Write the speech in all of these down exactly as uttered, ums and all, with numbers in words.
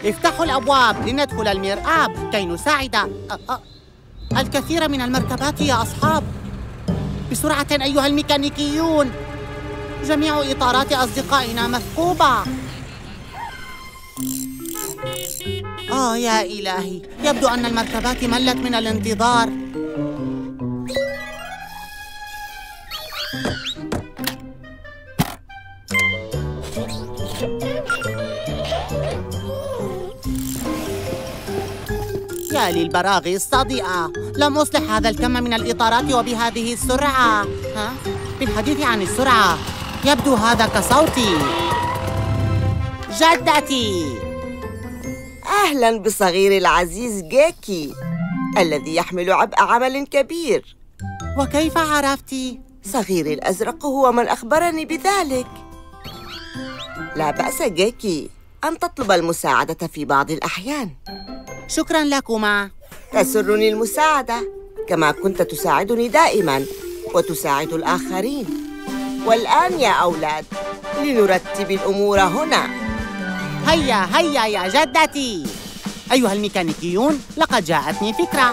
افتحوا الأبواب لندخل المرآب كي نساعد أ- أ- الكثير من المركبات يا أصحاب. بسرعة أيها الميكانيكيون، جميع إطارات أصدقائنا مثقوبة. آه يا إلهي، يبدو أن المركبات ملت من الانتظار. يا للبراغي الصديئة، لم أصلح هذا الكم من الإطارات وبهذه السرعة. ها؟ بالحديث عن السرعة، يبدو هذا كصوتي. جدتي! أهلاً بصغيري العزيز جيكي الذي يحمل عبء عمل كبير. وكيف عرفتِ؟ صغيري الأزرق هو من أخبرني بذلك. لا بأس جيكي أن تطلب المساعدة في بعض الأحيان. شكراً لكما. تسرني المساعدة كما كنت تساعدني دائماً وتساعد الآخرين. والآن يا أولاد، لنرتب الأمور هنا. هيا هيا يا جدتي. أيها الميكانيكيون، لقد جاءتني فكرة.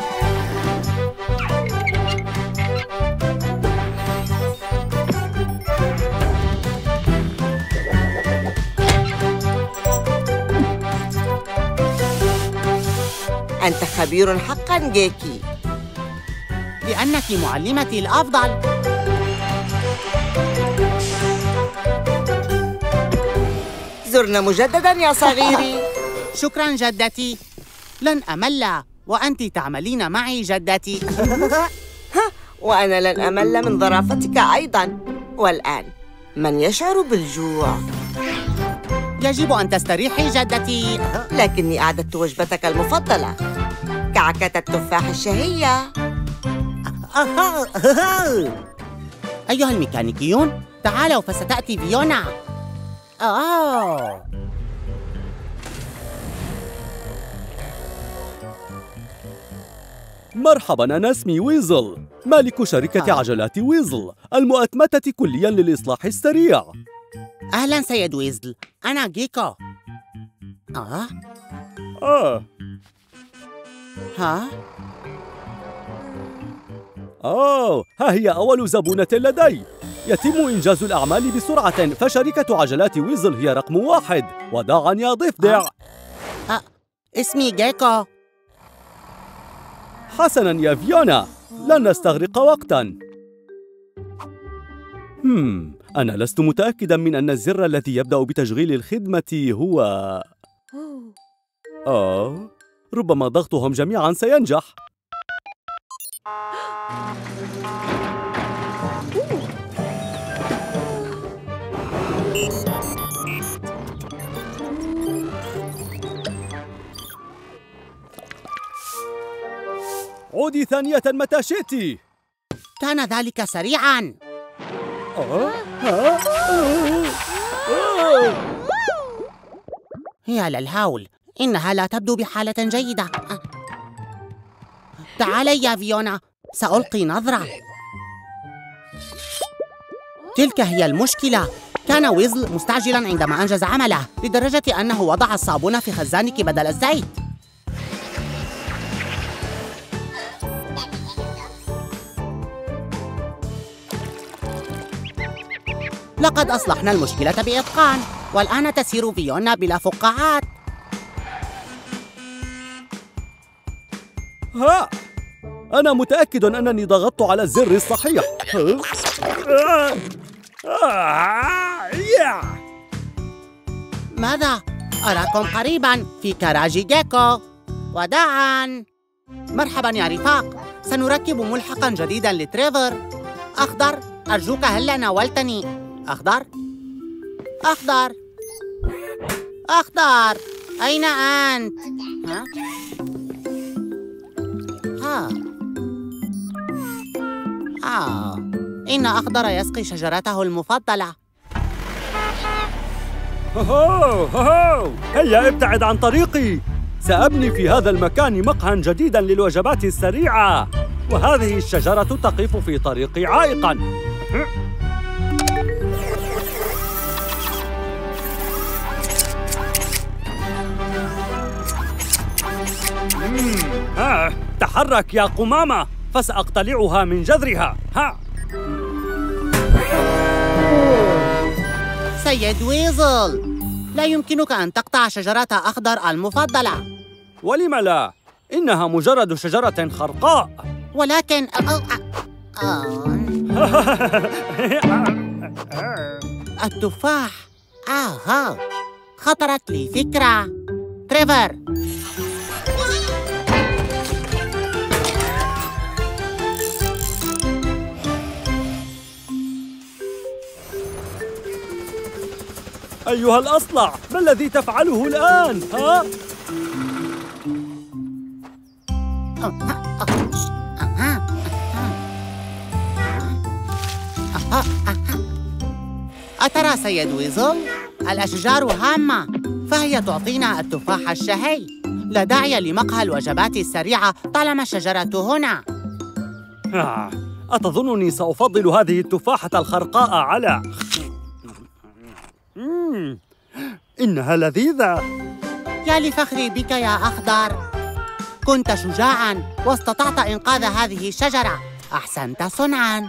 أنت خبير حقاً جيكي. لأنك معلمتي الأفضل. زرنا مجدداً يا صغيري. شكراً جدتي، لن أمل وأنت تعملين معي جدتي. وأنا لن أمل من ظرافتك أيضاً. والآن من يشعر بالجوع؟ يجب أن تستريحي جدتي. لكني أعددت وجبتك المفضلة، كعكة التفاح الشهية. أيها الميكانيكيون، تعالوا فستأتي فيونا. آه. مرحباً، أنا اسمي ويزل، مالك شركة آه. عجلات ويزل المؤتمتة كلياً للإصلاح السريع. أهلاً سيد ويزل، أنا جيكو. آه. آه ها؟ آه ها هي أول زبونة لدي. يتم إنجاز الأعمال بسرعة، فشركة عجلات ويزل هي رقم واحد. وداعاً يا ضفدع. آه. اسمي جيكو. حسناً يا فيونا، لن نستغرق وقتاً. هم أنا لست متأكداً من أن الزر الذي يبدأ بتشغيل الخدمة هو آه ربما ضغطهم جميعاً سينجح. عودي ثانية متى شئت. كان ذلك سريعاً. آه؟ آه؟ آه؟ آه؟ يا للهول، إنها لا تبدو بحالة جيدة. تعالي يا فيونا، سألقي نظرة. تلك هي المشكلة. كان ويزل مستعجلاً عندما أنجز عمله، لدرجة أنه وضع الصابون في خزانك بدل الزيت. لقد أصلحنا المشكلة بإتقان، والآن تسير فيونا بلا فقاعات. ها أنا متأكد أنني ضغطت على الزر الصحيح. ماذا؟ أراكم قريباً في كراج جيكو. وداعاً. مرحباً يا رفاق، سنركب ملحقاً جديداً لتريفر. أخضر، أرجوك هلّا ناولتني. أخضر؟ أخضر؟ أخضر، أين أنت؟ ها؟ ها؟ آه، إن أخضر يسقي شجرته المفضلة. هو هو هيا ابتعد عن طريقي. سأبني في هذا المكان مقهى جديداً للوجبات السريعة، وهذه الشجرة تقف في طريقي عائقاً. آه. تحرك يا قمامة فسأقتلعها من جذرها. ها. سيد ويزل، لا يمكنك أن تقطع شجرة أخضر المفضلة. ولم لا؟ إنها مجرد شجرة خرقاء. ولكن التفاح. آه خطرت لي فكرة. تريفر، أيها الأصلع، ما الذي تفعله الآن؟ ها؟ أترى سيد ويزل؟ الأشجار هامة، فهي تعطينا التفاح الشهي. لا داعي لمقهى الوجبات السريعة طالما الشجرة هنا. آه. أتظنني سأفضل هذه التفاحة الخرقاء على... مم. إنها لذيذة. يا لفخري بك يا أخضر، كنت شجاعاً واستطعت إنقاذ هذه الشجرة. أحسنت صنعاً.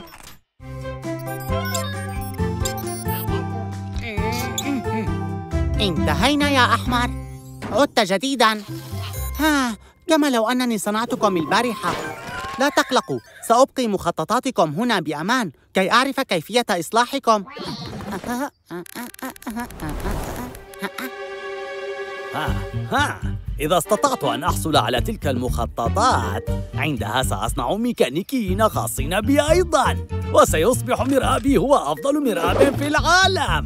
انتهينا يا أحمر. عدت جديداً. ها، كما لو أنني صنعتكم البارحة. لا تقلقوا، سأبقي مخططاتكم هنا بأمان كي أعرف كيفية إصلاحكم. ها ها إذا استطعت أن أحصل على تلك المخططات، عندها سأصنع ميكانيكيين خاصين بي أيضاً، وسيصبح مرآبي هو أفضل مرآب في العالم.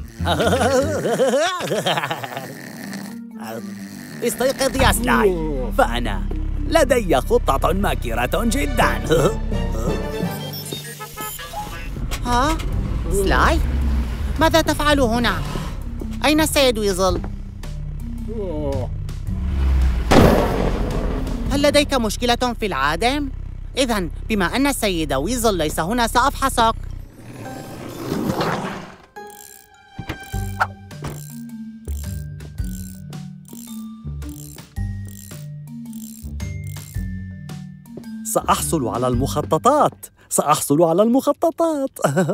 استيقظ يا سلاي، فأنا لدي خطة ماكرة جداً. ها؟ سلاي؟ ماذا تفعل هنا؟ أين السيد ويزل؟ هل لديك مشكلة في العادم؟ إذن بما أن السيد ويزل ليس هنا سأفحصك. سأحصل على المخططات. سأحصل على المخططات.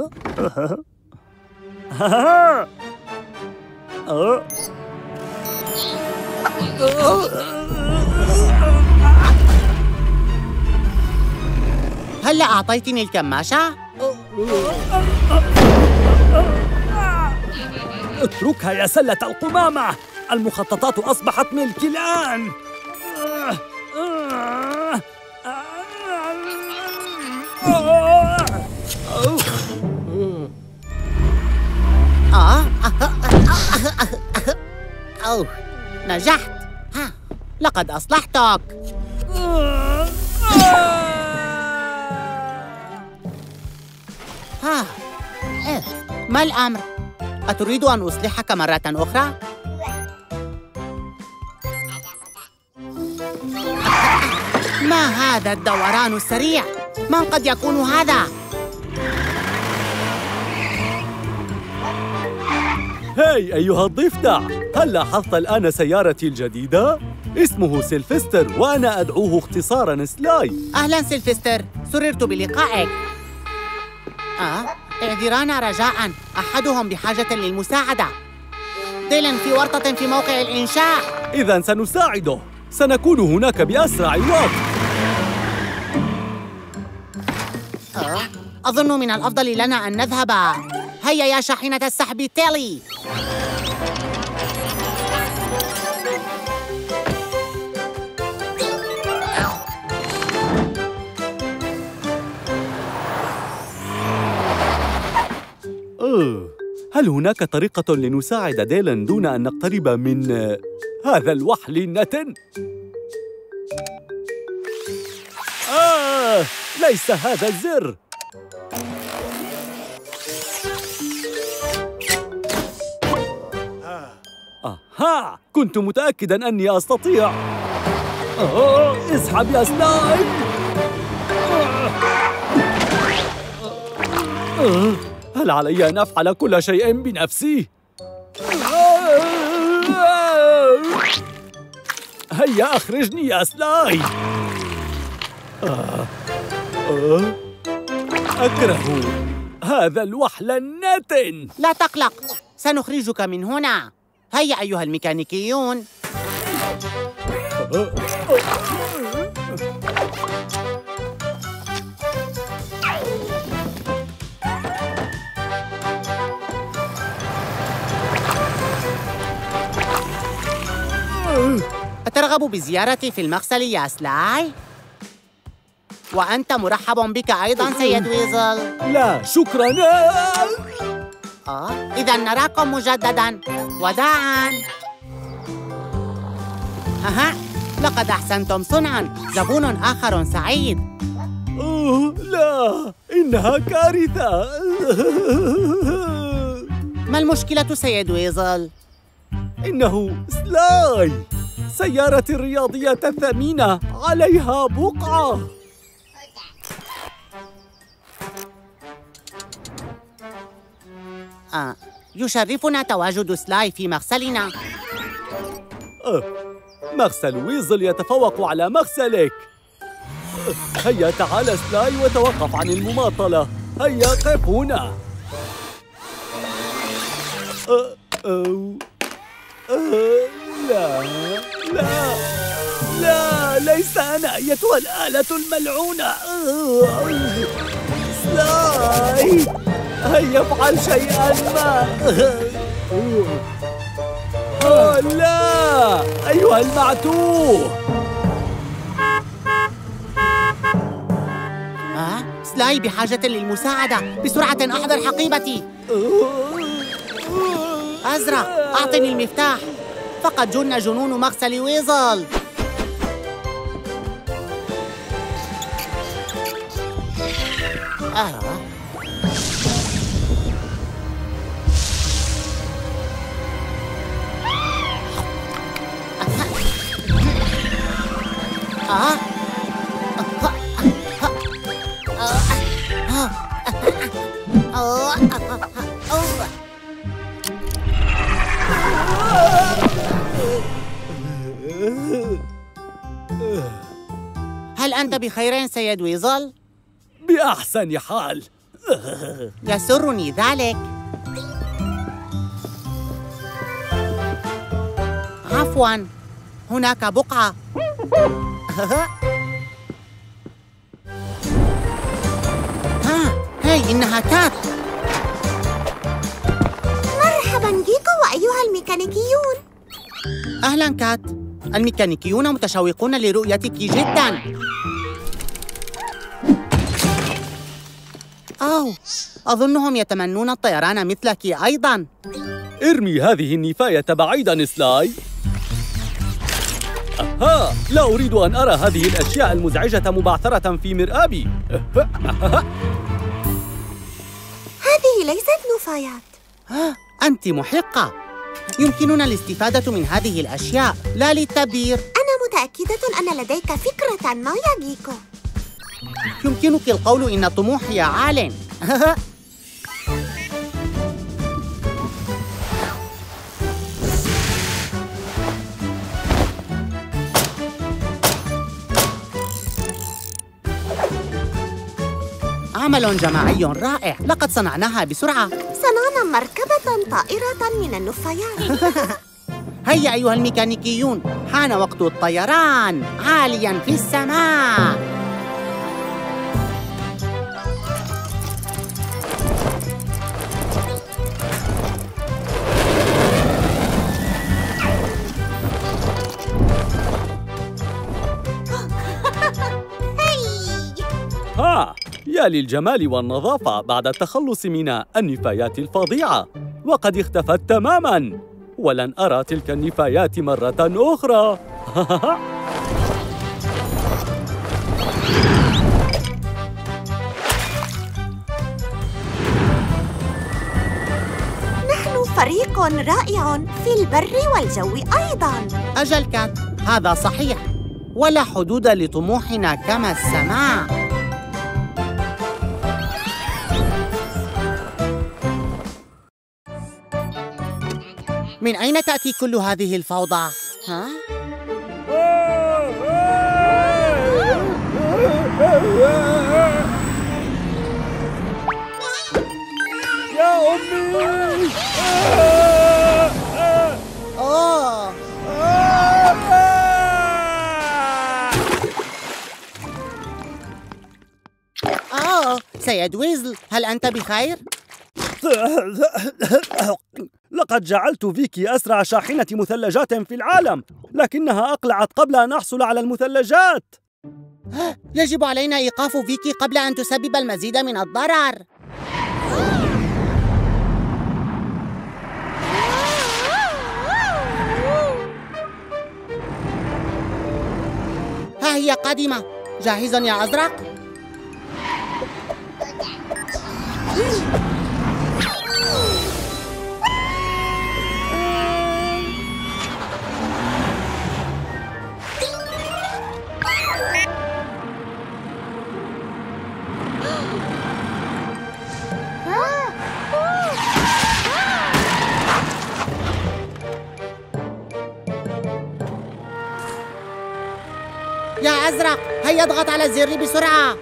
هلّا أعطيتني الكماشة؟ اتركها يا سلة القمامة، المخططات أصبحت ملكي الآن. آه أوه، نجحت. ها، لقد أصلحتك. ها، إيه، ما الأمر؟ أتريد أن أصلحك مرة أخرى؟ ما هذا الدوران السريع؟ من قد يكون هذا؟ هاي أيها الضفدع، هل لاحظت الآن سيارتي الجديدة؟ اسمه سيلفستر وأنا أدعوه اختصاراً سلاي. أهلاً سيلفستر، سررت بلقائك. آه، اعذرانا رجاءً، أحدهم بحاجة للمساعدة. ديلن في ورطة في موقع الإنشاء. إذن سنساعده، سنكون هناك بأسرع وقت. آه، أظن من الأفضل لنا أن نذهب. هيا يا شاحنة السحب تيلي. أوه. هل هناك طريقة لنساعد ديلن دون أن نقترب من هذا الوحل النتن؟ آه، ليس هذا الزر. أها، كنت متأكداً أني أستطيع. أوه، اسحب يا سلايم. أوه. هل علي أن أفعل كل شيء بنفسي؟ هيا أخرجني يا سلاي. آه. آه. أكره هذا الوحل النتن. لا تقلق، سنخرجك من هنا. هيا أيها الميكانيكيون. أترغب بزيارتي في المغسل يا سلاي؟ وأنت مرحب بك أيضاً سيد ويزل. لا شكراً. آه، إذا نراكم مجدداً. وداعاً. أها، لقد أحسنتم صنعاً. زبون آخر سعيد. أوه لا، إنها كارثة. ما المشكلة سيد ويزل؟ إنه سلاي، سيارتي الرياضية الثمينة عليها بقعة. آه، يشرفنا تواجد سلاي في مغسلنا. أه، مغسل ويزل يتفوق على مغسلك. أه، هيا تعال سلاي وتوقف عن المماطلة. هيا قف هنا. أه، أه، أه، لا لا لا، ليس أنا أيتها الآلة الملعونة. أه، سلاي، هيا افعل شيئاً ما. أوه لا، أيها المعتوه. آه، سلاي بحاجة للمساعدة. بسرعة أحضر حقيبتي. أزرق، أعطني المفتاح. فقد جن جنون مغسل ويزل. آه. آه. هل أنت بخير سيد ويزل؟ بأحسن حال. يسرني ذلك. عفواً، هناك بقعة. ها، هاي إنها كات. مرحباً بكم وأيها الميكانيكيون. أهلاً كات. الميكانيكيون متشوقون لرؤيتك جداً. أوه، أظنهم يتمنون الطيران مثلك أيضاً. ارمي هذه النفاية بعيداً سلاي. أها، لا أريد أن أرى هذه الأشياء المزعجة مبعثرة في مرآبي. هذه ليست نفايات. آه، أنت محقة. يمكننا الاستفادة من هذه الأشياء، لا للتبذير. أنا متأكدة أن لديك فكرة ما يا جيكو. يمكنك القول إن طموحي عال. عمل جماعي رائع. لقد صنعناها بسرعة. صنعنا مركبة طائرة من النفايات. هيا أيها الميكانيكيون، حان وقت الطيران عالياً في السماء. ها، يا للجمال والنظافة بعد التخلص من النفايات الفظيعة. وقد اختفت تماماً، ولن أرى تلك النفايات مرة أخرى. نحن فريق رائع في البر والجو أيضاً. أجل كات، هذا صحيح. ولا حدود لطموحنا كما السماء. من أين تأتي كل هذه الفوضى؟ ها؟ يا أمي! أوه أوه سيد ويزل، هل أنت بخير؟ لقد جعلت فيكي أسرع شاحنة مثلجات في العالم، لكنها أقلعت قبل أن أحصل على المثلجات. يجب علينا إيقاف فيكي قبل أن تسبب المزيد من الضرر. ها هي قادمة. جاهز يا أزرق؟ يا أزرق، هيا اضغط على الزر بسرعة.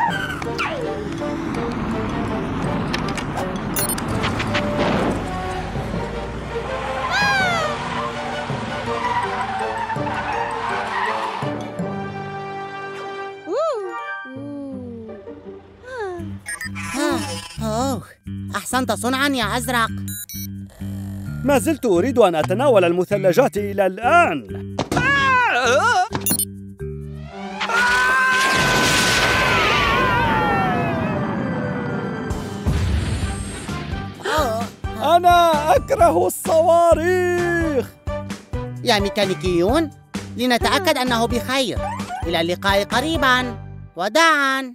أوه، أحسنت صنعاً يا أزرق. ما زلت أريد أن أتناول المثلجات إلى الآن. أنا أكره الصواريخ. يا ميكانيكيون، لنتأكد أنه بخير. إلى اللقاء قريباً. وداعاً.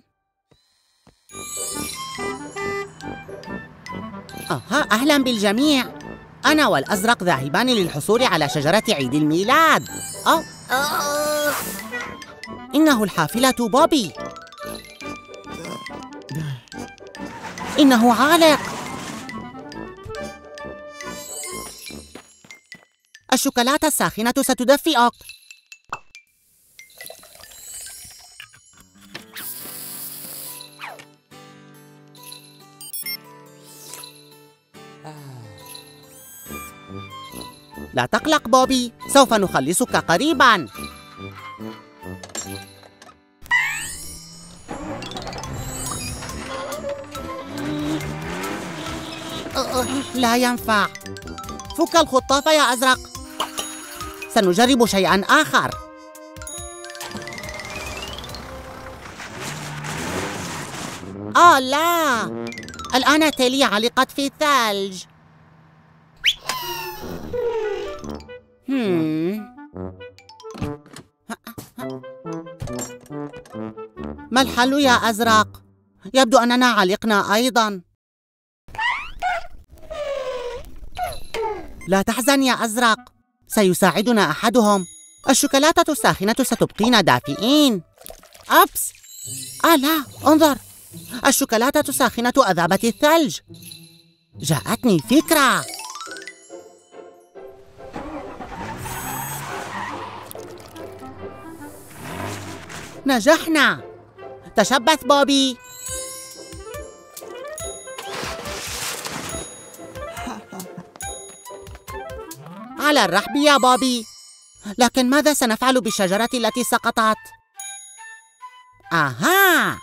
أها، أهلاً بالجميع. أنا والأزرق ذاهبان للحصول على شجرة عيد الميلاد. أوه. أوه. إنه الحافلة بوبي. إنه عالق. الشوكولاتة الساخنة ستدفئك. لا تقلق بوبي، سوف نخلصك قريباً. لا ينفع. فك الخطاف يا أزرق. سنجرب شيئاً آخر. آه لا، الآن تيلي علقت في الثلج. هم. ما الحل يا أزرق؟ يبدو أننا علقنا أيضاً. لا تحزن يا أزرق، سيساعدنا أحدهم. الشوكولاتة الساخنة ستبقينا دافئين. أبس، آه لا، انظر، الشوكولاتة الساخنة أذابت الثلج. جاءتني فكرة. نجحنا. تشبث بوبي. على الرحب يا بوبي. لكن ماذا سنفعل بالشجرة التي سقطت؟ آها!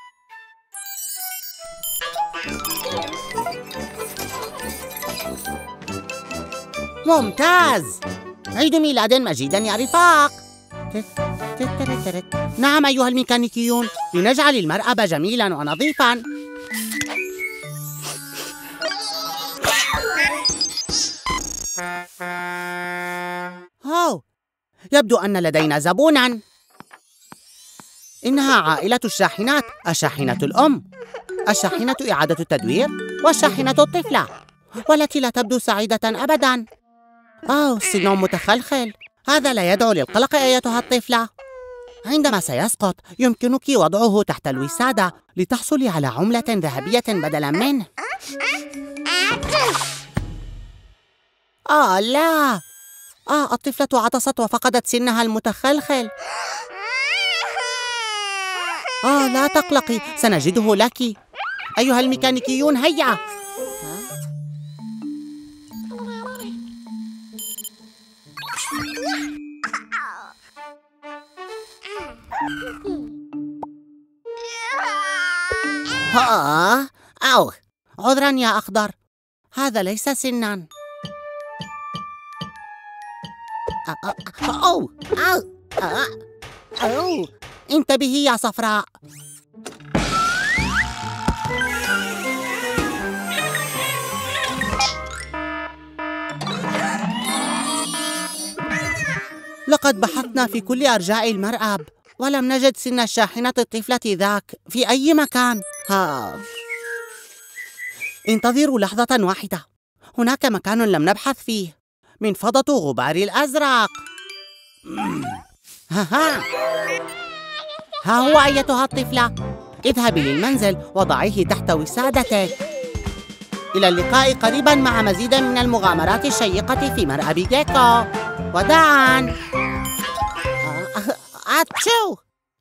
ممتاز! عيد ميلاد مجيدا يا رفاق. نعم أيها الميكانيكيون، لنجعل المرأب جميلا ونظيفا. أوه، يبدو أن لدينا زبوناً. إنها عائلة الشاحنات، الشاحنة الأم، الشاحنة إعادة التدوير، والشاحنة الطفلة، والتي لا تبدو سعيدة أبداً. أوه، سن متخلخل. هذا لا يدعو للقلق أيتها الطفلة. عندما سيسقط يمكنك وضعه تحت الوسادة لتحصلي على عملة ذهبية بدلاً منه. آه لا، آه الطفلة عطست وفقدت سنها المتخلخل. آه لا تقلقي، سنجده لك. أيها الميكانيكيون هيا. ها أو عذرا يا أخضر، هذا ليس سنا. أو أو أو أو انتبهي يا صفراء. لقد بحثنا في كل أرجاء المرأب ولم نجد سن الشاحنة الطفلة ذاك في أي مكان. ها انتظروا لحظة واحدة، هناك مكان لم نبحث فيه، منفضة غبار الأزرق. ها ها ها هو أيتها الطفلة، اذهبي للمنزل وضعيه تحت وسادتك. إلى اللقاء قريبا مع مزيد من المغامرات الشيقة في مرأب جيكو. وداعا. أتشو.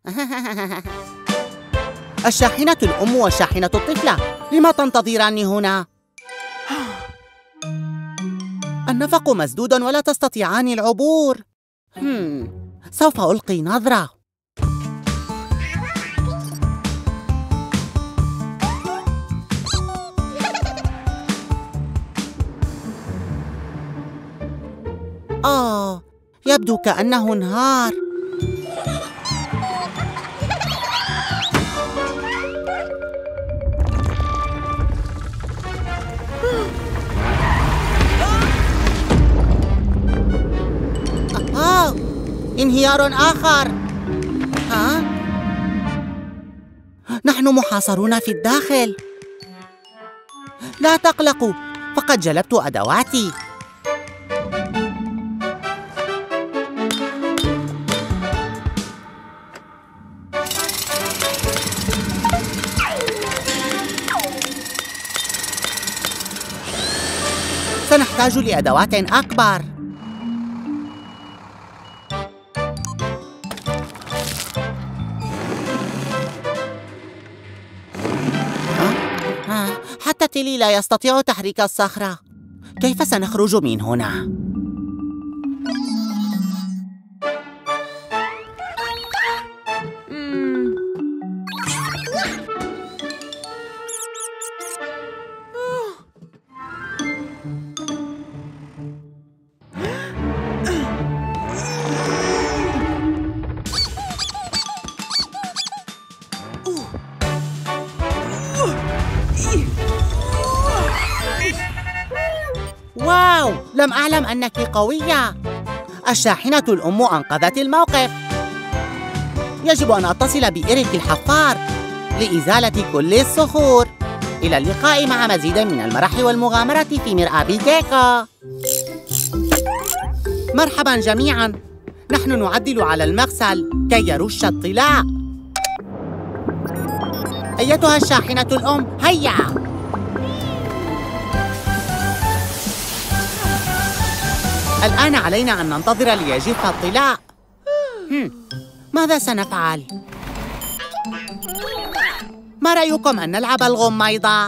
الشاحنة الأم والشاحنة الطفلة، لما تنتظران هنا؟ النفق مسدود ولا تستطيعان العبور. هم. سوف ألقي نظرة. آه، يبدو كأنه انهار. آه، انهيار آخر. ها؟ نحن محاصرون في الداخل. لا تقلقوا، فقد جلبت أدواتي. سنحتاج لأدوات أكبر. حتى تيلي لا يستطيع تحريك الصخرة. كيف سنخرج من هنا؟ واو، لم أعلم أنك قوية. الشاحنة الأم أنقذت الموقف. يجب أن أتصل بإيريك الحفار لإزالة كل الصخور. إلى اللقاء مع مزيد من المرح والمغامرة في مرآب جيكو. مرحبا جميعا، نحن نعدل على المغسل كي يرش الطلاء. أيتها الشاحنة الأم هيا. الآن علينا أن ننتظر ليجف الطلاء. ماذا سنفعل؟ ما رأيكم أن نلعب الغميضة؟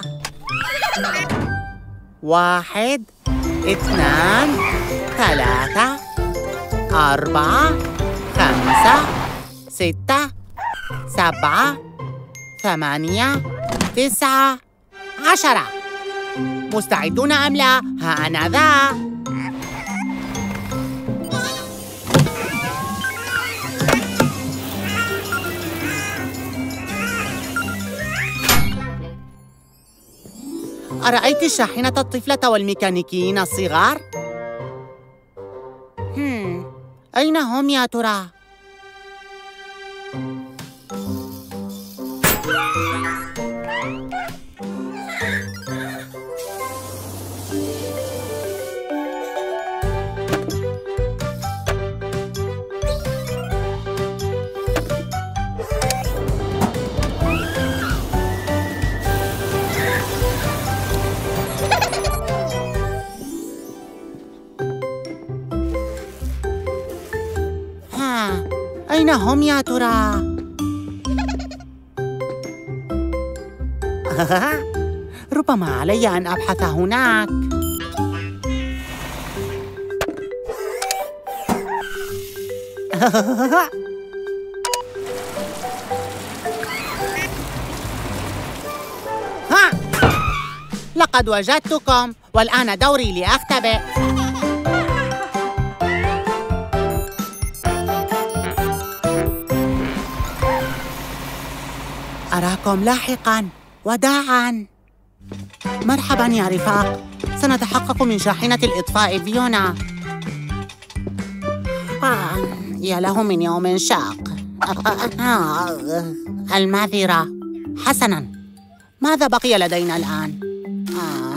واحد، اثنان، ثلاثة، أربعة، خمسة، ستة، سبعة، ثمانية، تسعة، عشرة. مستعدون أم لا؟ ها أنا ذا. أرأيت الشاحنة الطفلة والميكانيكيين الصغار؟ هم. أين هم يا ترى؟ أين هم يا ترى؟ ربما علي أن أبحث هناك. ها! لقد وجدتكم، والآن دوري لأختبئ. أراكم لاحقاً. وداعاً. مرحباً يا رفاق، سنتحقق من شاحنة الإطفاء فيونا. آه، يا له من يوم شاق. آه، المعذرة. حسناً، ماذا بقي لدينا الآن؟ آه.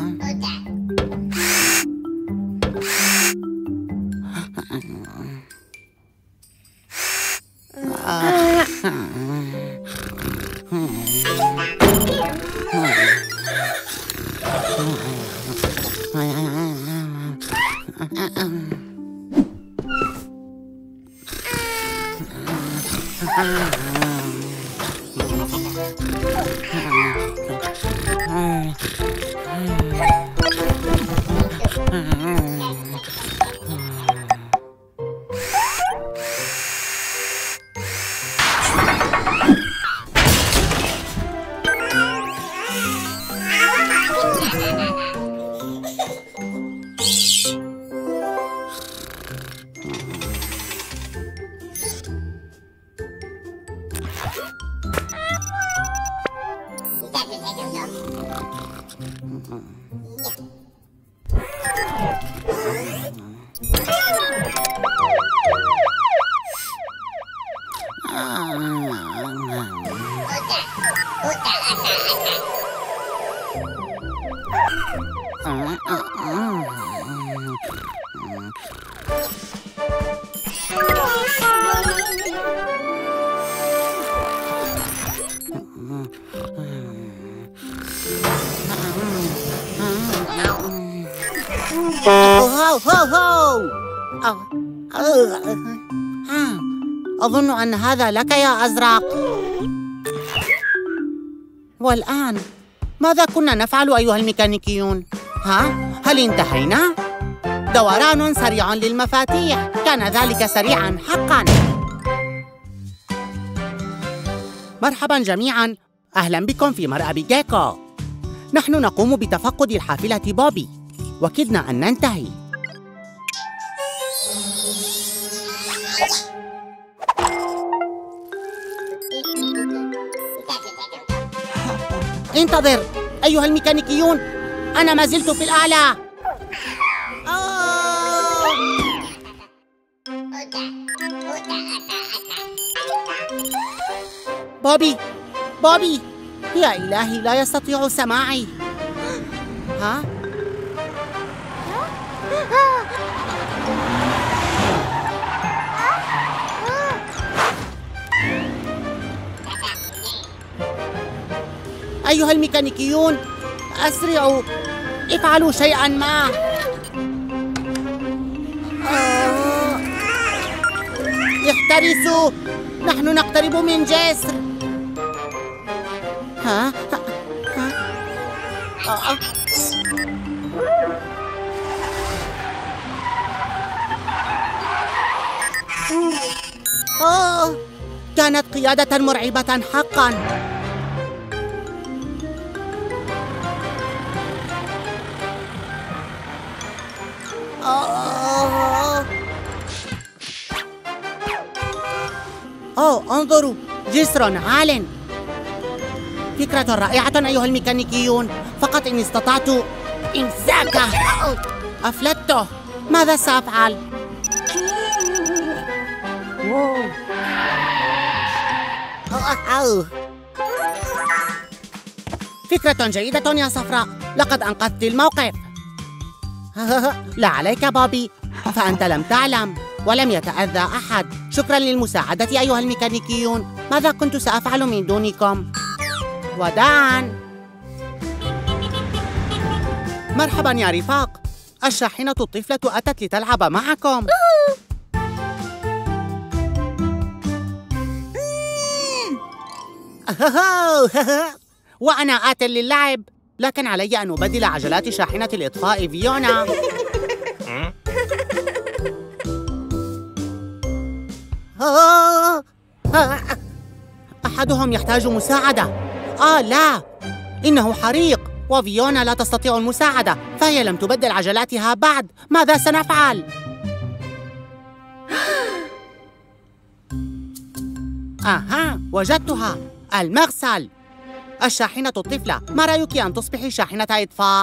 آه. أظن أن هذا لك يا أزرق. والآن ماذا كنا نفعل أيها الميكانيكيون؟ ها؟ هل انتهينا؟ دوران سريع للمفاتيح، كان ذلك سريعاً حقاً. مرحباً جميعاً، أهلاً بكم في مرأب جيكو. نحن نقوم بتفقد الحافلة بوبي، وكدنا أن ننتهي. انتظر أيها الميكانيكيون، أنا ما زلت في الأعلى. بوبي بوبي، يا إلهي لا يستطيع سماعي. ها؟ أيها الميكانيكيون، أسرعوا، افعلوا شيئاً ما. آه. احترسوا، نحن نقترب من جسر. ها؟ ها؟ آه. آه. كانت قيادة مرعبة حقاً. أوه، انظروا، جسر عال. فكرة رائعة أيها الميكانيكيون، فقط إن استطعت إمساكه. أفلته، ماذا سأفعل؟ فكرة جيدة يا صفراء، لقد أنقذت الموقف. لا عليك بوبي، فأنت لم تعلم ولم يتأذى أحد. شكراً للمساعدة أيها الميكانيكيون، ماذا كنت سأفعل من دونكم؟ وداعاً. مرحباً يا رفاق، الشاحنة الطفلة أتت لتلعب معكم. وأنا آت للعب، لكن علي أن أبدل عجلات شاحنة الإطفاء فيونا. أحدهم يحتاج مساعدة. آه لا، إنه حريق وفيونا لا تستطيع المساعدة، فهي لم تبدل عجلاتها بعد. ماذا سنفعل؟ آها، وجدتها، المغسل. الشاحنة الطفلة، ما رأيك أن تصبحي شاحنة إطفاء؟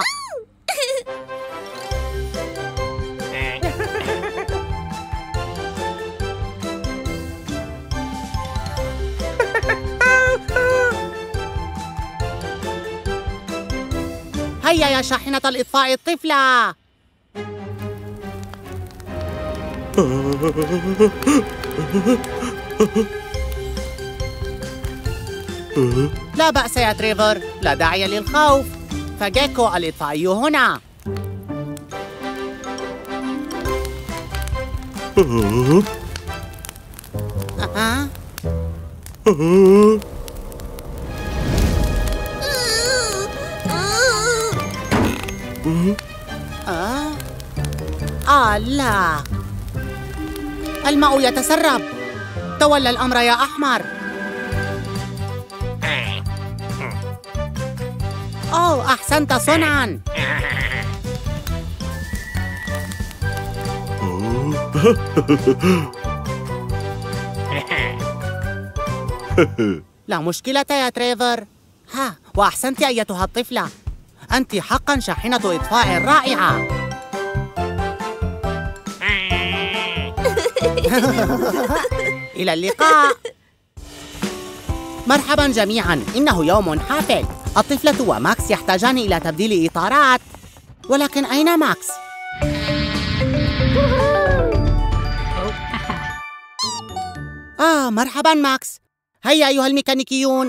هيا يا شاحنة الإطفاء الطفلة. لا بأس يا تريفر، لا داعي للخوف، فجيكو الإطفائي هنا. أه؟ آه؟ آه لا، الماء يتسرب. تولى الأمر يا أحمر. أوه، أحسنت صنعاً. لا مشكلة يا تريفر. ها، وأحسنت أيتها الطفلة، أنت حقاً شاحنة إطفاء رائعة. إلى اللقاء. مرحباً جميعاً، إنه يوم حافل. الطفلة وماكس يحتاجان إلى تبديل إطارات، ولكن أين ماكس؟ آه مرحباً ماكس. هيا أيها الميكانيكيون.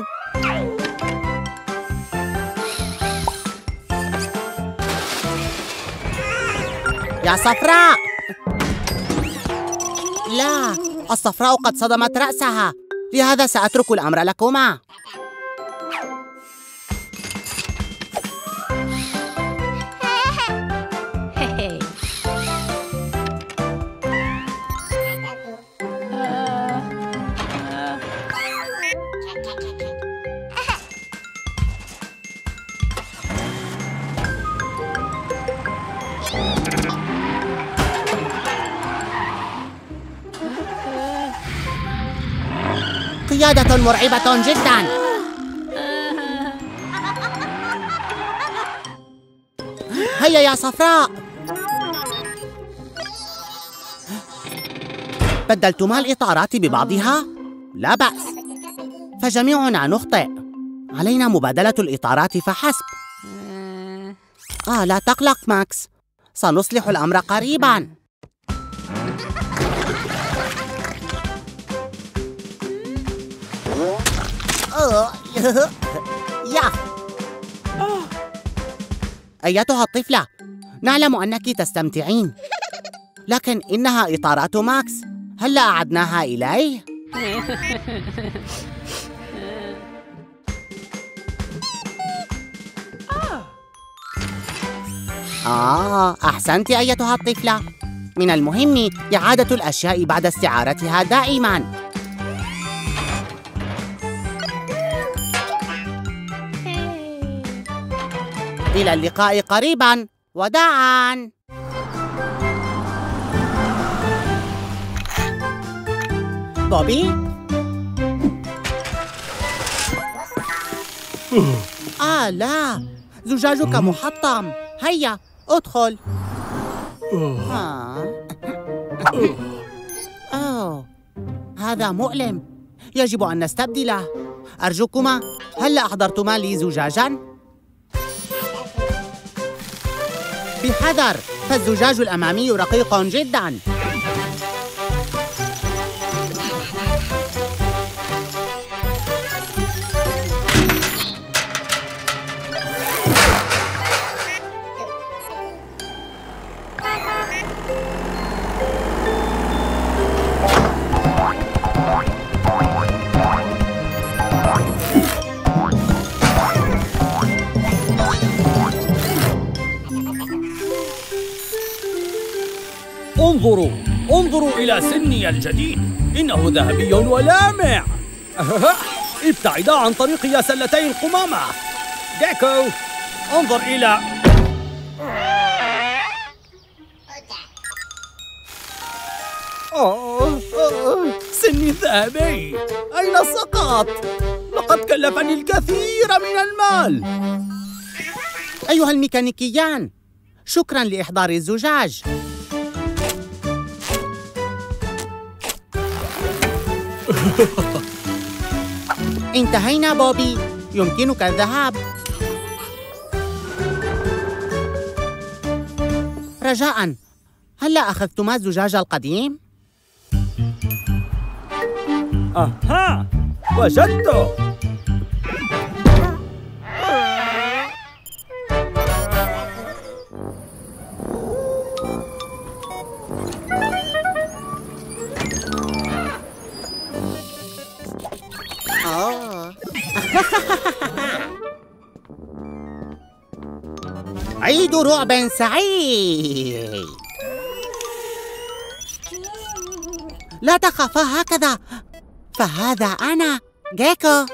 يا صفراء. لا، الصفراء قد صدمت رأسها، لهذا سأترك الأمر لكما. قيادة مرعبة جداً. هيا يا صفراء. بدلتما الإطارات ببعضها؟ لا بأس، فجميعنا نخطئ. علينا مبادلة الإطارات فحسب. آه لا تقلق ماكس، سنصلح الأمر قريباً. يا أيتها الطفلة، نعلم أنك تستمتعين، لكن إنها إطارات ماكس، هل أعدناها إليه؟ آه أحسنت أيتها الطفلة. من المهم إعادة الأشياء بعد استعارتها دائماً. إلى اللقاء قريباً، وداعاً. بوبي؟ آه لا، زجاجك محطم. هيا ادخل. آه. أوه، هذا مؤلم، يجب أن نستبدله. أرجوكما، هل أحضرتما لي زجاجاً؟ بحذر، فالزجاج الأمامي رقيق جداً. انظروا انظروا إلى سني الجديد، إنه ذهبي ولامع. ابتعدا عن طريقي يا سلتي القمامة. جيكو، انظر إلى أوه أوه سني الذهبي أين سقط؟ لقد كلفني الكثير من المال. أيها الميكانيكيان، شكراً لإحضار الزجاج. انتهينا بوبي، يمكنك الذهاب. رجاءً، هلّا أخذتما الزجاج القديم؟ أها، وجدته. آه. عيد رعب سعيد. لا تخافا هكذا، فهذا أنا جيكو.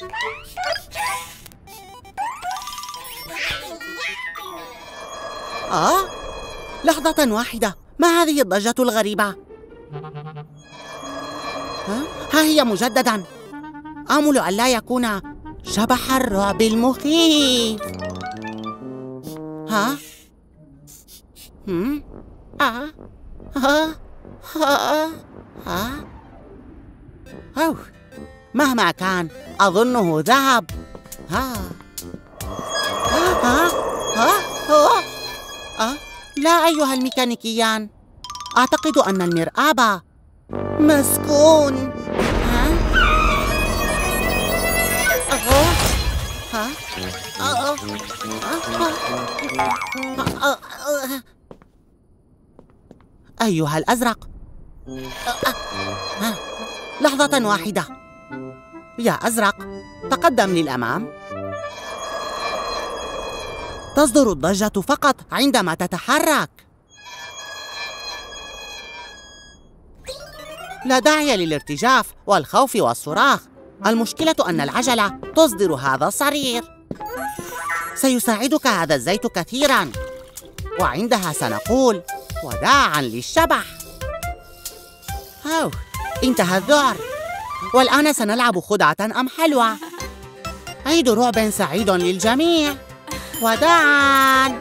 آه، لحظة واحدة، ما هذه الضجة الغريبة؟ ها, ها هي مجدداً. آمل ألا يكون شبح الرعب المخيف. ها؟ هم؟ آه ها ها ها أوه. مهما كان أظنه ذهب. ها ها ها ها آه. لا أيها الميكانيكيان، أعتقد أن المرآب مسكون. ها ها ها أيها الأزرق، لحظة واحدة يا أزرق، تقدم للأمام. تصدر الضجة فقط عندما تتحرك. لا داعي للارتجاف والخوف والصراخ، المشكلة أن العجلة تصدر هذا الصرير. سيساعدك هذا الزيت كثيراً، وعندها سنقول وداعاً للشبح. أوه، انتهى الذعر، والآن سنلعب خدعة أم حلوة. عيد رعب سعيد للجميع، وداعاً.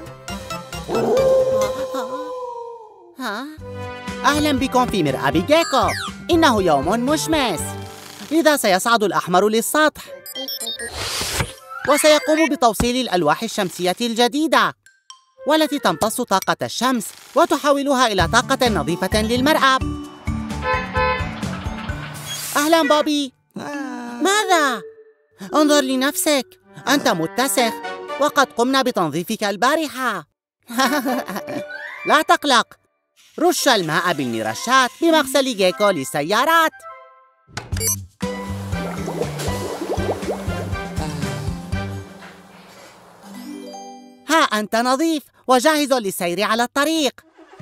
أهلاً بكم في مرآب جيكو، إنه يوم مشمس، لذا سيصعد الأحمر للسطح وسيقوم بتوصيل الألواح الشمسية الجديدة، والتي تمتص طاقة الشمس وتحولها إلى طاقة نظيفة للمرآب. أهلاً بوبي. ماذا؟ انظر لنفسك، أنت متسخ، وقد قمنا بتنظيفك البارحة. لا تقلق، رش الماء بالمرشات بمغسل جيكو للسيارات. ها أنت نظيف وجاهز للسير على الطريق.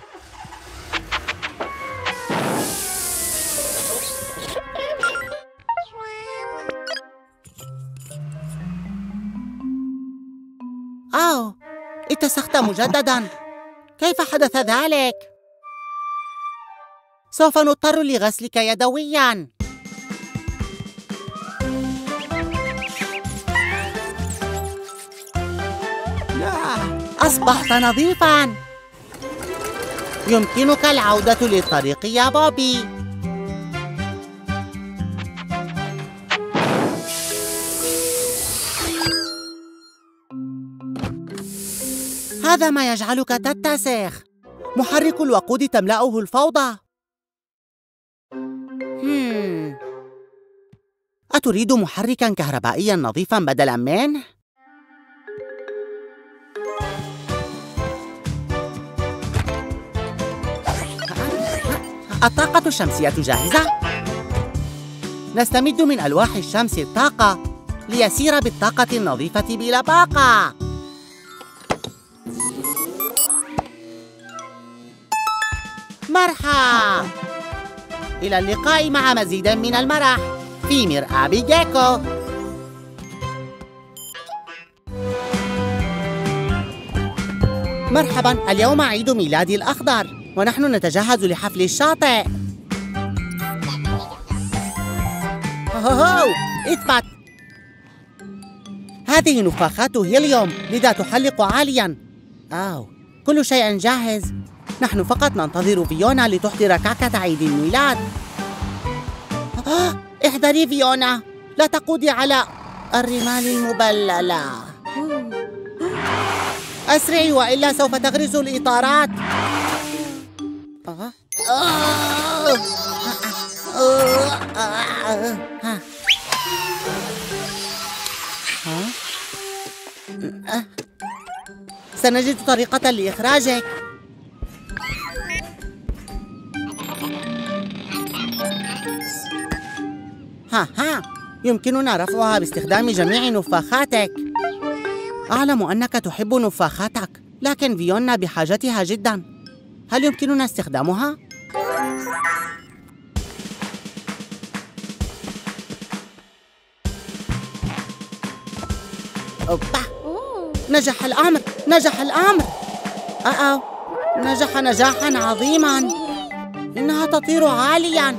أوه، اتسخت مجدداً. كيف حدث ذلك؟ سوف نضطر لغسلك يدوياً. أصبحت نظيفاً. يمكنك العودة للطريق يا بوبي. هذا ما يجعلك تتسخ. محرك الوقود تملأه الفوضى. هم. أتريد محركاً كهربائياً نظيفاً بدلاً منه؟ الطاقة الشمسية جاهزة؟ نستمد من ألواح الشمس الطاقة ليسير بالطاقة النظيفة بلا باقة. مرحبا. إلى اللقاء مع مزيد من المرح في مرآب جيكو. مرحبا، اليوم عيد ميلادي الأخضر ونحن نتجهز لحفل الشاطئ. هوهو، اثبت. هذه نفاخات هيليوم لذا تحلق عاليا. أوه، كل شيء جاهز. نحن فقط ننتظر فيونا لتحضر كعكة عيد الميلاد. آه، احذري فيونا، لا تقودي على الرمال المبللة. أسرعي وإلا سوف تغرز الإطارات. آه. آه. آه. آه. آه. آه. سنجد طريقة لإخراجك. ها ها، يمكننا رفعها باستخدام جميع نفاخاتك. أعلم أنك تحب نفاخاتك، لكن فيونا بحاجتها جدا. هل يمكننا استخدامها؟ أوبا. نجح الأمر، نجح الأمر. أه نجح نجاحا عظيما. إنها تطير عاليا.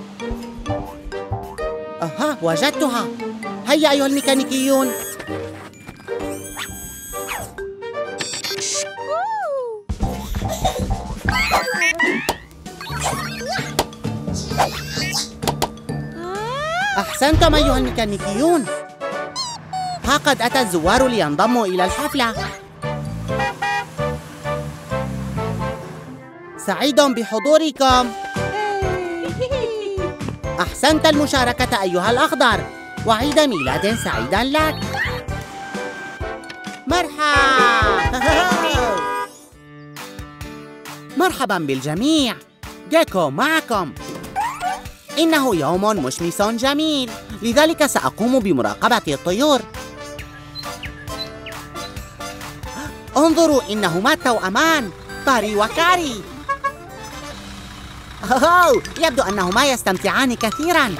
أها، وجدتها. هيا أيها الميكانيكيون. أحسنتم أيها الميكانيكيون. ها قد أتى الزوار لينضموا إلى الحفلة. سعيد بحضوركم. أحسنت المشاركة أيها الأخضر، وعيد ميلاد سعيدا لك. مرحبا. مرحبا بالجميع، جيكو معكم. إنه يوم مشمس جميل، لذلك سأقوم بمراقبة الطيور. انظروا، إنهما التوأمان باري وكاري. أوه، يبدو أنهما يستمتعان كثيراً.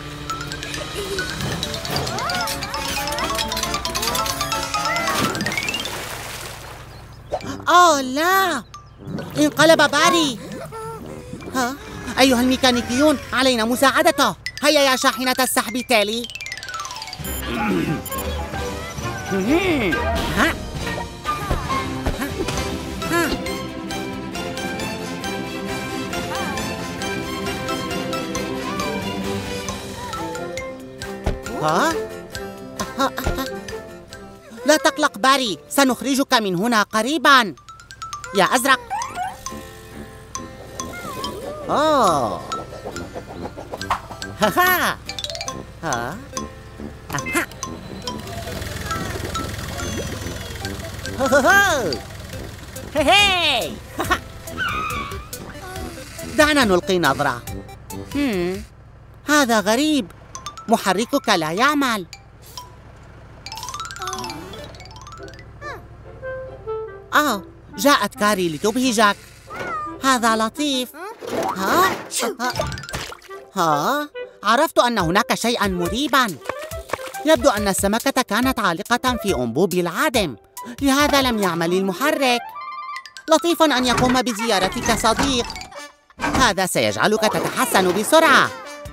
أوه لا، انقلب باري. ها، أيها الميكانيكيون، علينا مساعدته. هيا يا شاحنة السحب تالي. ها. ها؟ لا تقلق باري، سنخرجك من هنا قريبا. يا أزرق. أوه. ها ها. ها. أها. هو هو. هي. دعنا نلقي نظرة. هم. هذا غريب، محركك لا يعمل. آه، جاءت كاري لتبهجك. هذا لطيف. ها؟ ها؟ ها؟ عرفت أن هناك شيئاً مريباً. يبدو أن السمكة كانت عالقة في أنبوب العادم، لهذا لم يعمل المحرك. لطيف أن يقوم بزيارتك صديق. هذا سيجعلك تتحسن بسرعة.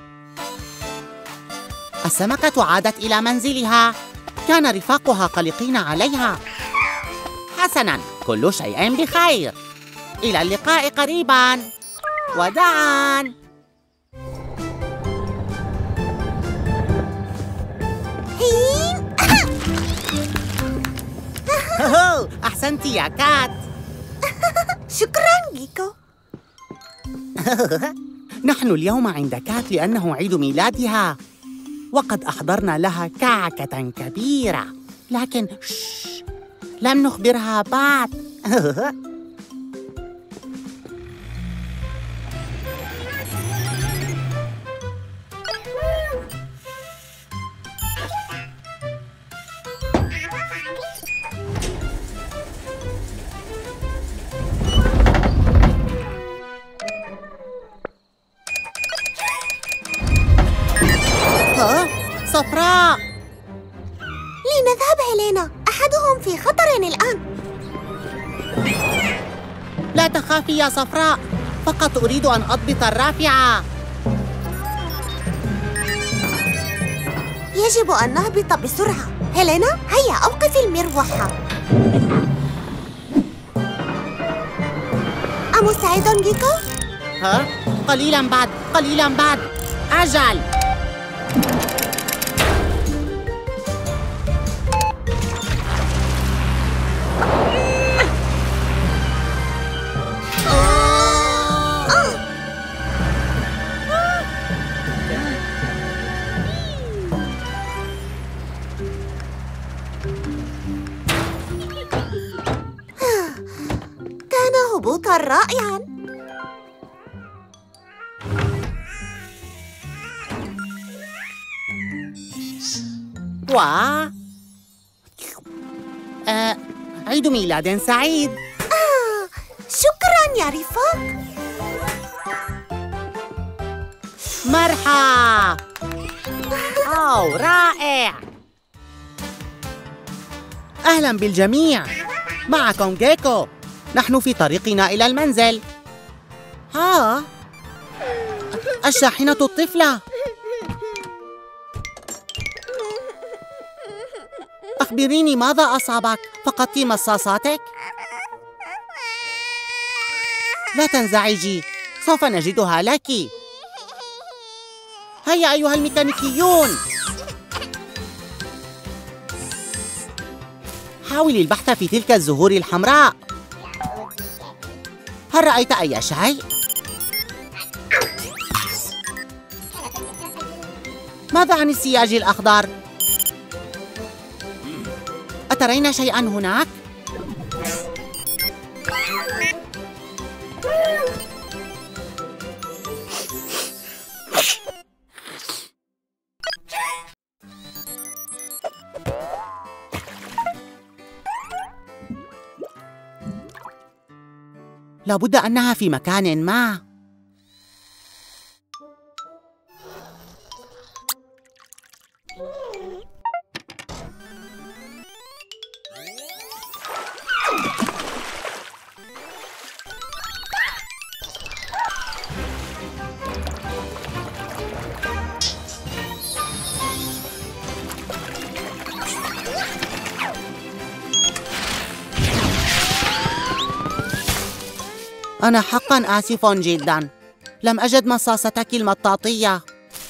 السمكة عادت إلى منزلها. كان رفاقها قلقين عليها. حسناً، كل شيء بخير. إلى اللقاء قريباً. وداعاً. أحسنت يا كات. شكراً جيكو. نحن اليوم عند كات لأنه عيد ميلادها، وقد أحضرنا لها كعكة كبيرة، لكن شش، لم نخبرها بعد. لا تخافي يا صفراء، فقط أريد أن أضبط الرافعة. يجب أن نهبط بسرعة. هيلينا، هيا أوقفي المروحة. أمستعد جيكو؟ ها؟ قليلاً بعد، قليلاً بعد. أجل. كان هبوطاً رائعاً. و آه، عيد ميلاد سعيد. آه، شكراً يا رفاق. مرحبا. أو رائع. أهلا بالجميع، معكم جيكو. نحن في طريقنا إلى المنزل. ها، الشاحنة الطفلة. أخبريني ماذا أصابك؟ فقدت مصاصاتك؟ لا تنزعجي، سوف نجدها لك. هيا أيها الميكانيكيون، حاولي البحث في تلك الزهور الحمراء. هل رأيت أي شيء؟ ماذا عن السياج الأخضر؟ أترين شيئاً هناك؟ لابد أنها في مكان ما. أنا حقاً آسف جداً، لم أجد مصاصتك المطاطية.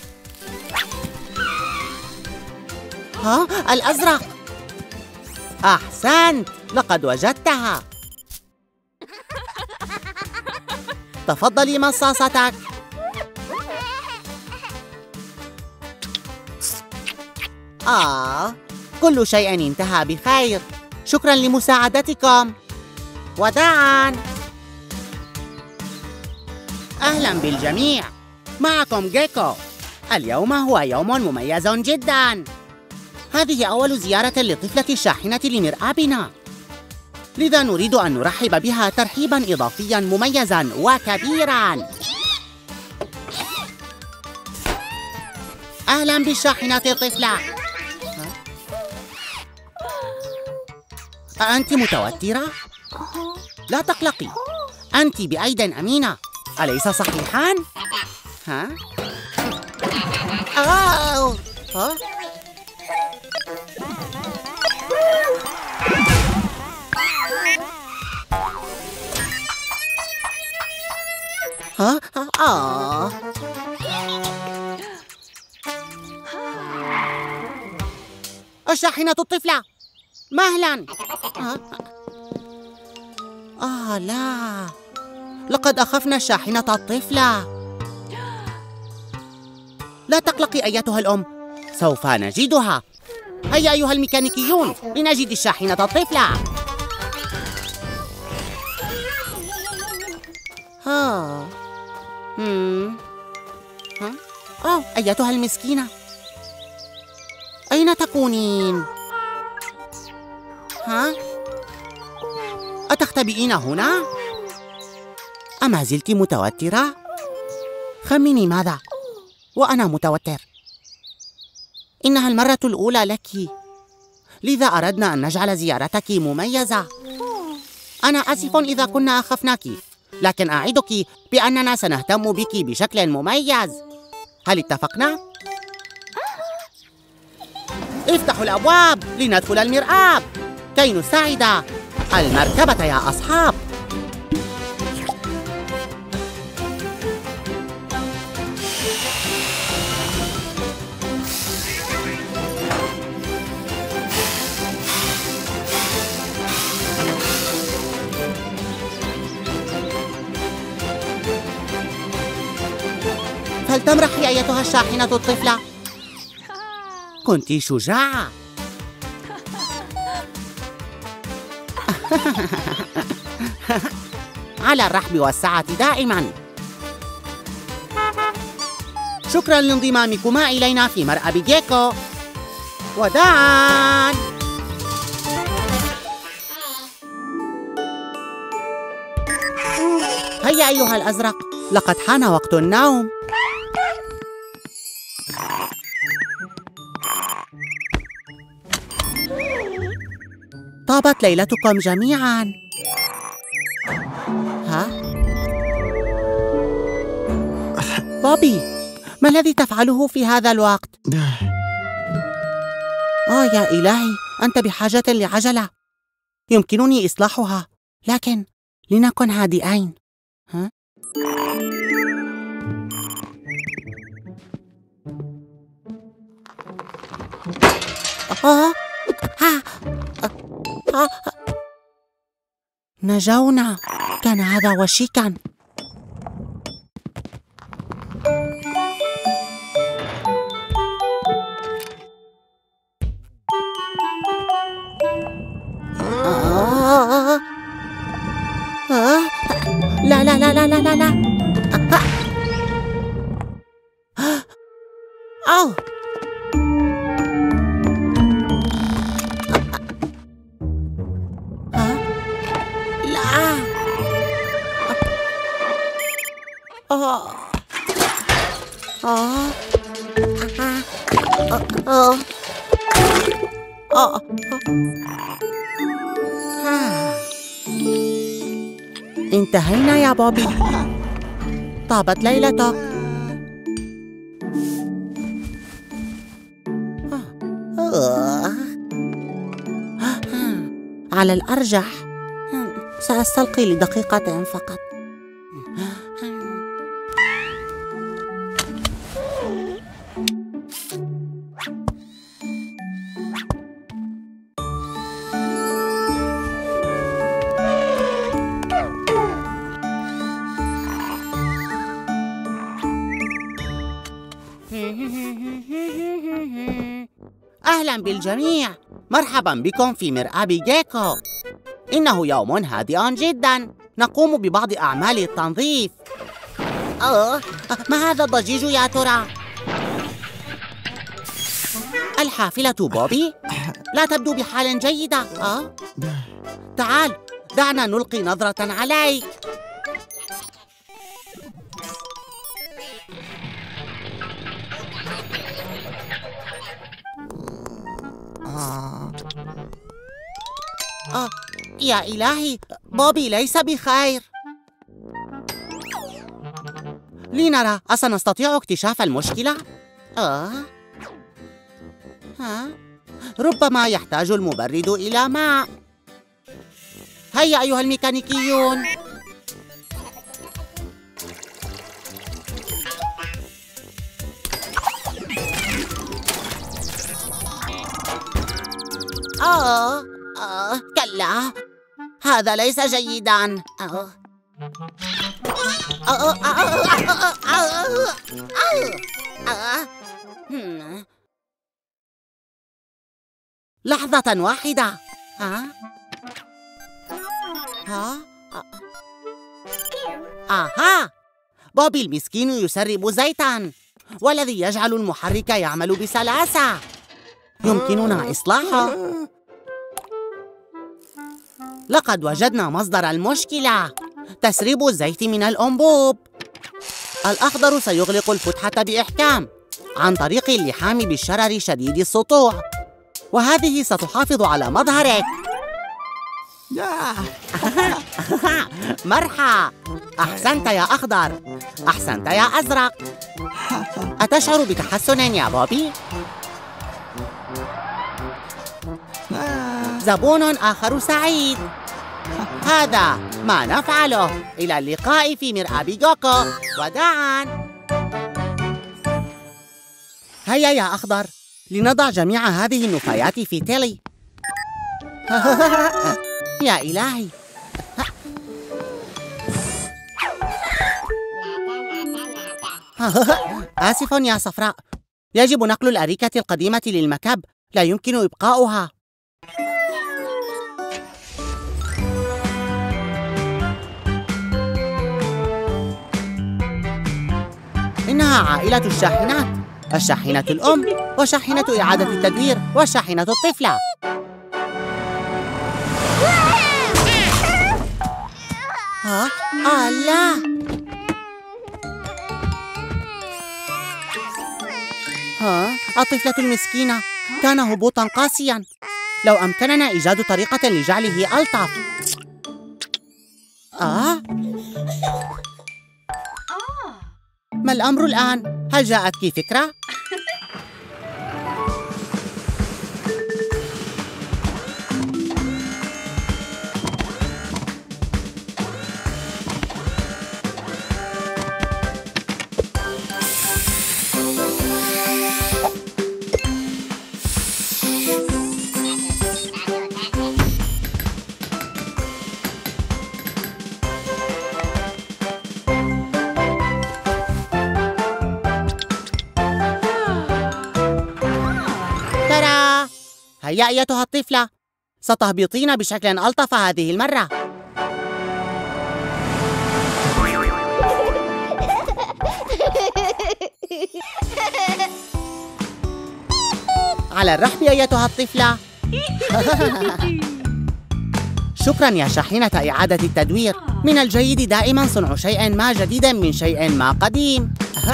ها؟ الأزرق. أحسنت، لقد وجدتها. تفضلي مصاصتك. آه، كل شيء انتهى بخير. شكراً لمساعدتكم. وداعاً. أهلاً بالجميع، معكم جيكو. اليوم هو يوم مميز جداً. هذه أول زيارة لطفلة الشاحنة لمرآة بنا، لذا نريد أن نرحب بها ترحيباً إضافياً مميزاً وكبيراً. أهلاً بالشاحنة الطفلة. أأنت متوترة؟ لا تقلقي، أنت بأيد أمينة، أليس صحيحاً؟ ها؟ أوه. ها؟ ها؟ آه. الشاحنة الطفلة، مهلاً. آه. آه لا، لقد أخفنا الشاحنة الطفلة. لا تقلقي أيتها الأم، سوف نجدها. هيا أيها الميكانيكيون لنجد الشاحنة الطفلة. ها هم ها أوه، أيتها المسكينة، أين تكونين؟ ها؟ أتختبئين هنا؟ أما زلت متوترة؟ خمني ماذا؟ وأنا متوتر. إنها المرة الأولى لك، لذا أردنا أن نجعل زيارتك مميزة. أنا آسف إذا كنا أخفناك، لكن أعدك بأننا سنهتم بك بشكل مميز. هل اتفقنا؟ افتحوا الأبواب لندخل المرآب كي نساعد المركبة يا أصحاب. فلتمرحي أيتها الشاحنة الطفلة، كنت شجاعة. على الرحب والسعة دائما. شكرا لانضمامكما إلينا في مرأب جيكو. وداعا. هيا أيها الأزرق، لقد حان وقت النوم. طابت ليلتكم جميعاً. ها؟ بوبي، ما الذي تفعله في هذا الوقت؟ آه يا إلهي، أنت بحاجة لعجلة. يمكنني إصلاحها، لكن لنكن هادئين. ها؟ آه ها آه. نجونا، كان هذا وشيكا. آه. آه. لا لا لا لا لا لا لا. آه. أوه. آه آه آه آه انتهينا يا بوبي. طابت ليلتك. على الأرجح سأستلقي لدقيقة فقط. أهلا بالجميع، مرحبا بكم في مرآب جيكو. إنه يوم هادئ جدا، نقوم ببعض أعمال التنظيف. أوه، ما هذا الضجيج يا ترى؟ الحافلة بوبي لا تبدو بحال جيدة. أه؟ تعال دعنا نلقي نظرة عليك. آه. آه. يا إلهي، بوبي ليس بخير. لنرى، أسنستطيع اكتشاف المشكلة؟ آه. ها؟ ربما يحتاج المبرد إلى ماء. هيا أيها الميكانيكيون. آه آه كلا، هذا ليس جيداً. آه. آه. آه. آه. آه. آه. لحظة واحدة. ها؟ ها؟ آها! بوبي المسكين يسرب زيتاً، والذي يجعل المحرك يعمل بسلاسة. يمكننا إصلاحه. لقد وجدنا مصدر المشكلة، تسريب الزيت من الأنبوب. الأخضر سيغلق الفتحة بإحكام عن طريق اللحام بالشرر شديد السطوع، وهذه ستحافظ على مظهرك. مرحى. أحسنت يا أخضر. أحسنت يا أزرق. أتشعر بتحسن يا بوبي؟ زبون آخر سعيد. هذا ما نفعله. إلى اللقاء في مرآب جوكو. وداعاً. هيا يا أخضر، لنضع جميع هذه النفايات في تيلي. يا إلهي. آسف يا صفراء، يجب نقل الأريكة القديمة للمكب، لا يمكن إبقاؤها. إنها عائلة الشاحنات، الشاحنة الأم وشاحنة إعادة التدوير وشاحنة الطفلة. ها؟ آه لا. ها؟ الطفلة المسكينة، كان هبوطاً قاسياً. لو أمكننا إيجاد طريقة لجعله ألطف. آه؟ ما الأمر الآن؟ هل جاءتك فكرة؟ هيا أيتها الطفلة، ستهبطين بشكل ألطف هذه المرة. على الرحب أيتها الطفلة. شكرا يا شاحنة إعادة التدوير. من الجيد دائما صنع شيء ما جديدا من شيء ما قديم.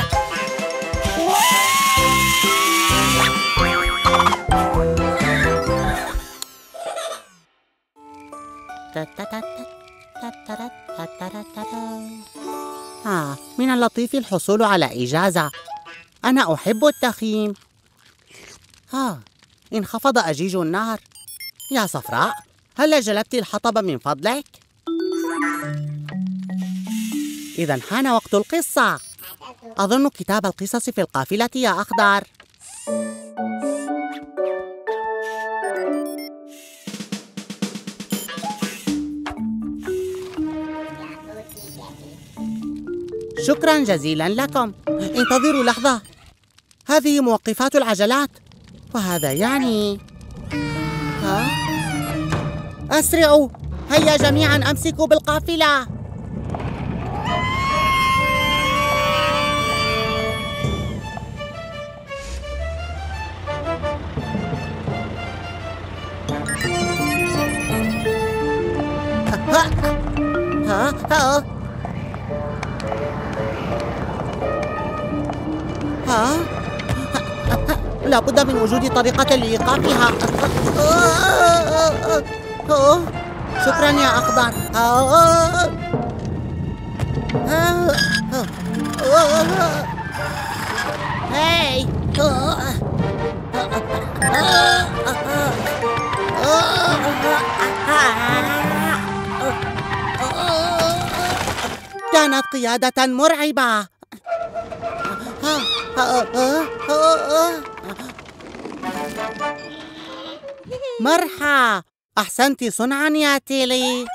آه، من اللطيف الحصول على إجازة. أنا أحب التخييم. آه، انخفض أجيج النهر. يا صفراء، هل جلبت الحطب من فضلك؟ إذا حان وقت القصة. أظن كتاب القصص في القافلة يا أخضر. شكراً جزيلاً لكم. انتظروا لحظة، هذه موقفات العجلات، وهذا يعني... ها؟ أسرعوا، هيا جميعاً أمسكوا بالقافلة. ها ها ها ها؟ لا بد من وجود طريقة لإيقافها. شكرا يا أخضر. هاي كانت قيادة مرعبة. مرحى، أحسنت صنعاً يا تيلي.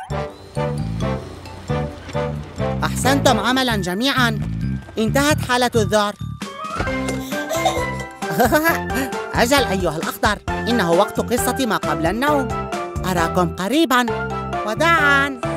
أحسنتم عملاً جميعاً. انتهت حالة الذعر. أجل أيها الأخضر، إنه وقت قصة ما قبل النوم. أراكم قريباً. وداعاً.